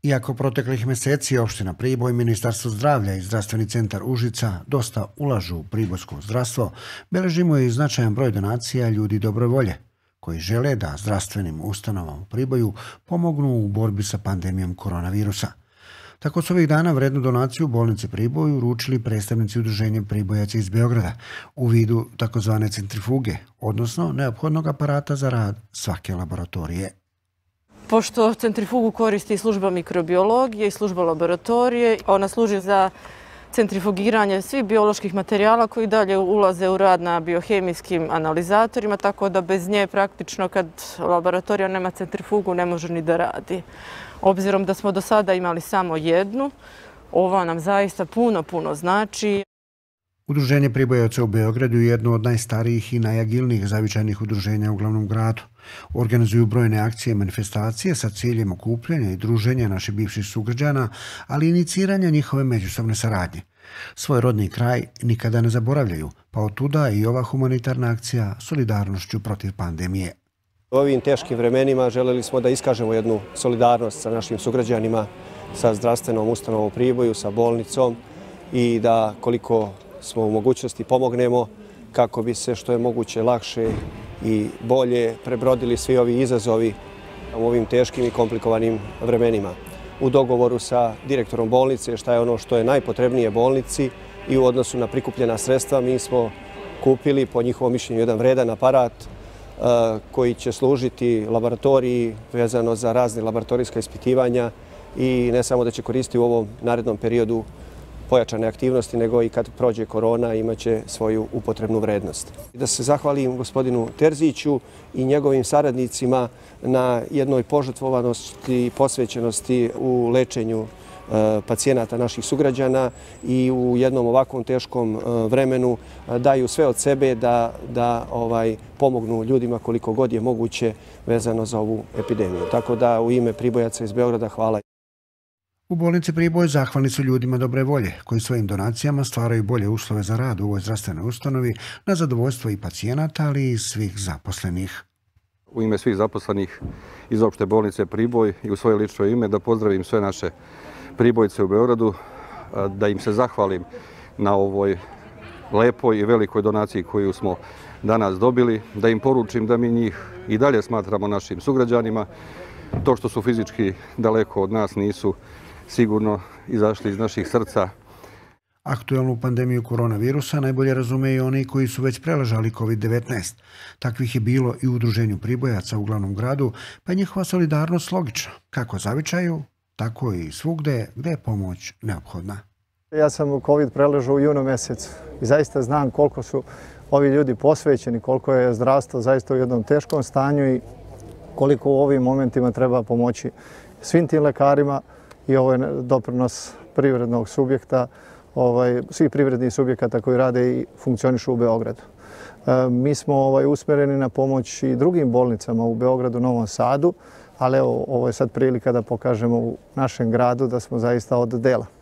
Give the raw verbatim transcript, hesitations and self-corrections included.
Iako proteklih meseci opština Priboj, Ministarstvo zdravlja i Zdravstveni centar Užica dosta ulažu u pribojsko zdravstvo, beležimo i značajan broj donacija ljudi dobre volje, koji žele da zdravstvenim ustanovama u Priboju pomognu u borbi sa pandemijom koronavirusa. Tako su ovih dana vrednu donaciju u bolnici Priboj uručili predstavnici Udruženja Pribojaca iz Beograda u vidu takozvane centrifuge, odnosno neophodnog aparata za rad svake laboratorije. Pošto centrifugu koristi služba mikrobiologije i služba laboratorije, ona služi za centrifugiranje svih bioloških materijala koji dalje ulaze u rad na biohemijskim analizatorima, tako da bez nje praktično kad laboratorija nema centrifugu ne može ni da radi. Obzirom da smo do sada imali samo jednu, ova nam zaista puno, puno znači. Udruženje Pribojaca u Beogradu je jedno od najstarijih i najagilnijih zavičajnih udruženja u glavnom gradu. Organizuju brojne akcije i manifestacije sa ciljem okupljanja i druženja naših bivših sugrađana, ali i iniciranja njihove međusobne saradnje. Svoj rodni kraj nikada ne zaboravljaju, pa otuda i ova humanitarna akcija solidarnošću protiv pandemije. U ovim teškim vremenima želeli smo da iskažemo jednu solidarnost sa našim sugrađanima, sa zdravstvenom ustanovom u Priboju, sa bolnicom i da koliko smo u mogućnosti pomognemo kako bi se što je moguće lakše i bolje prebrodili svi ovi izazovi u ovim teškim i komplikovanim vremenima. U dogovoru sa direktorom bolnice, šta je ono što je najpotrebnije bolnici i u odnosu na prikupljena sredstva, mi smo kupili po njihovom mišljenju jedan vredan aparat koji će služiti laboratoriji vezano za razne laboratorijska ispitivanja i ne samo da će koristiti u ovom narednom periodu pojačane aktivnosti, nego i kad prođe korona imaće svoju upotrebnu vrednost. Da se zahvalim gospodinu Terziću i njegovim saradnicima na jednoj požrtvovanosti i posvećenosti u lečenju pacijenata naših sugrađana i u jednom ovakvom teškom vremenu daju sve od sebe da, da ovaj, pomognu ljudima koliko god je moguće vezano za ovu epidemiju. Tako da u ime Pribojaca iz Beograda hvala. U bolnici Priboj zahvalni su ljudima dobre volje, koji svojim donacijama stvaraju bolje uslove za rad u ovoj zdravstvenoj ustanovi na zadovoljstvo i pacijenata, ali i svih zaposlenih. U ime svih zaposlenih iz opšte bolnice Priboj i u svoje lično ime da pozdravim sve naše Pribojce u Beogradu, da im se zahvalim na ovoj lepoj i velikoj donaciji koju smo danas dobili, da im poručim da mi njih i dalje smatramo našim sugrađanima. To što su fizički daleko od nas nisu sigurno izašli iz naših srca. Aktuelnu pandemiju koronavirusa najbolje razumeju oni koji su već preležali kovid devetnaest. Takvih je bilo i u Udruženju Pribojaca u glavnom gradu, pa je njihova solidarnost logična, kako zavičaju, tako i svugde gde je pomoć neophodna. Ja sam kovid preležao u junu mjesecu i zaista znam koliko su ovi ljudi posvećeni, koliko je zdravstvo zaista u jednom teškom stanju i koliko u ovim momentima treba pomoći svim tim lekarima i ovo je doprinos privrednog subjekta, ovaj, svih privrednih subjekata koji rade i funkcionišu u Beogradu. E, mi smo ovaj, usmjereni na pomoć i drugim bolnicama u Beogradu, Novom Sadu, ali evo, ovo je sad prilika da pokažemo u našem gradu da smo zaista od dela.